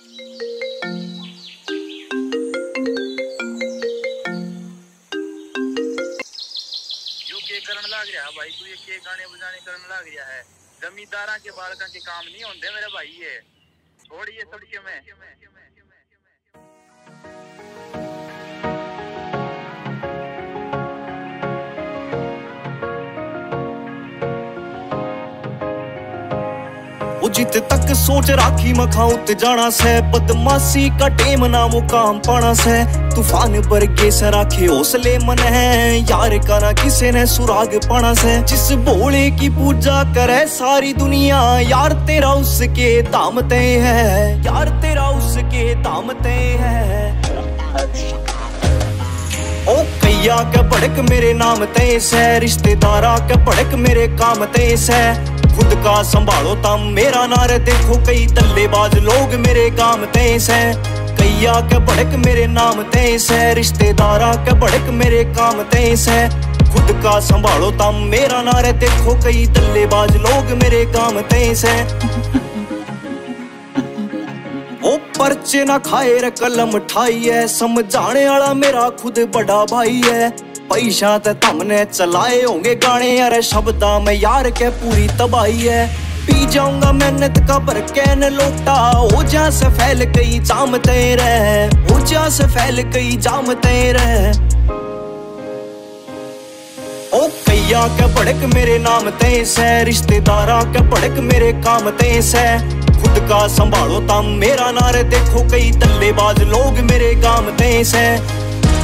करन लाग रहा भाई, तू ये के गाने बजाने करन लाग रहा है। जमींदारा के बालका के काम नहीं होंगे मेरे भाई, ये छोड़िए सबके में। जित तक सोच राखी मखाऊं ते जाना से, बदमाशी का टेम ना मुकाम पाना से। तूफान बरगे से राखे हौसले मन है, यार का ना किसे ने सुराग पाना से। जिस भोले की पूजा करे सारी दुनिया, यार तेरा उसके दामते है, यार तेरा उसके दामते है। ओ कैया के भड़क मेरे नाम ते से, रिश्तेदारा के भड़क मेरे काम ते से। खुद का संभालो तम मेरा नार देखो, कई दल्लेबाज लोग मेरे काम तेज है। कैया के भड़क मेरे नाम तेज है, रिश्तेदारा के भड़क मेरे काम तेज है। खुद का संभालो तम मेरा नार देखो, कई दल्लेबाज लोग मेरे काम तेज है। ओ पर्चे ना खाए रे कलम ठाई है, समझाने वाला मेरा खुद बड़ा भाई है। पैसा ते तुमने चलाए होंगे गाने, अरे शब्दा में यार के पूरी तबाही है। पी जाऊंगा मेहनत का बरकैन लोटा, हो जा से फैल कई जामते रहे, हो जा से फैल कई जामते रहे। ओ कैया के भड़क मेरे नाम तेज है, रिश्तेदारा के भड़क मेरे काम तेज है। खुद का संभालो तम मेरा नार देखो, कई दल्लेबाज लोग मेरे काम तेज है।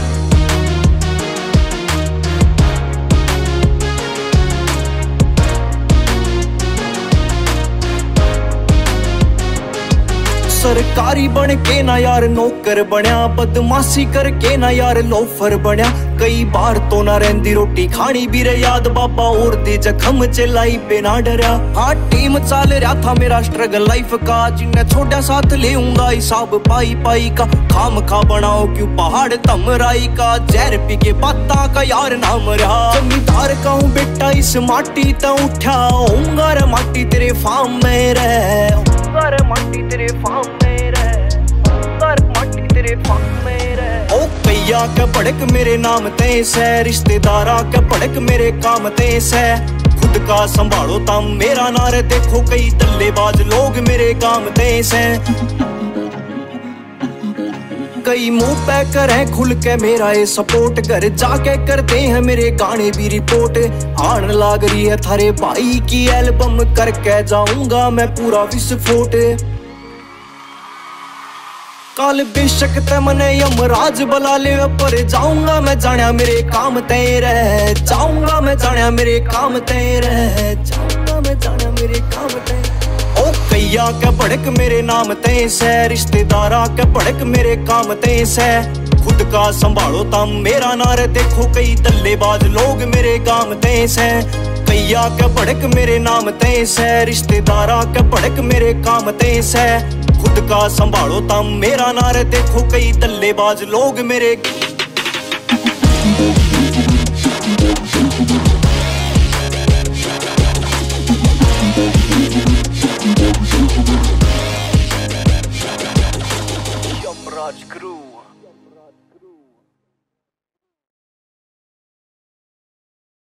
सरकारी बन के ना यार नौकर बनया, बदमाशी करके ना यार लोफर बनया। कई बार तो ना रहंदी रोटी खानी भी रे याद, बाबा और दे जख्म चलाई पे ना डरा। हाँ टीम चाल रहा था मेरा स्ट्रगल लाइफ का, जिन्हें छोड़ा साथ लेऊंगा हिसाब पाई पाई का। खाम खा बनाओ क्यों पहाड़ तमराई का, जहर पी के बाता का यार नाम रहा। जमींदार का हूँ बेटा इस माटी ता उठा, होऊंगा रे माटी तेरे फार्म में रह, होऊंगा रे माटी तेरे फार्म में रह, होऊंगा रे माटी तेरे फार्म में रह। ओ कैया के भड़क मेरे नाम तेज है, रिश्तेदारा के भड़क मेरे काम तेज है। खुद का संभालो तम मेरा नार देखो, कई दल्लेबाज लोग मेरे काम तेज है। कई मुंह पे करे खुल के मेरा ये सपोर्ट, घर जाके करते हैं मेरे गाने भी रिपोर्ट। आन लाग रही है थारे भाई की एल्बम, करके जाऊंगा मैं पूरा विस्फोट। काल बेशक ते मने यमराज बुला ले, पर जाऊंगा मैं जानिया मेरे काम तेरे, जाऊंगा मैं जानिया मेरे काम तेरे, जाऊंगा मैं जानिया मेरे काम तेरे। ओ कैया के भड़क मेरे नाम तेज है, रिश्तेदारा के भड़क मेरे काम तेज है। खुद का संभालो तम मेरा नार देखो, कई दल्लेबाज लोग मेरे काम तेज है। कैया के भड़क मेरे नाम तेज है, रिश्तेदारा के भड़क मेरे काम तेज है। खुद का संभालो तम मेरा नार देखो, कई दल्लेबाज लोग मेरे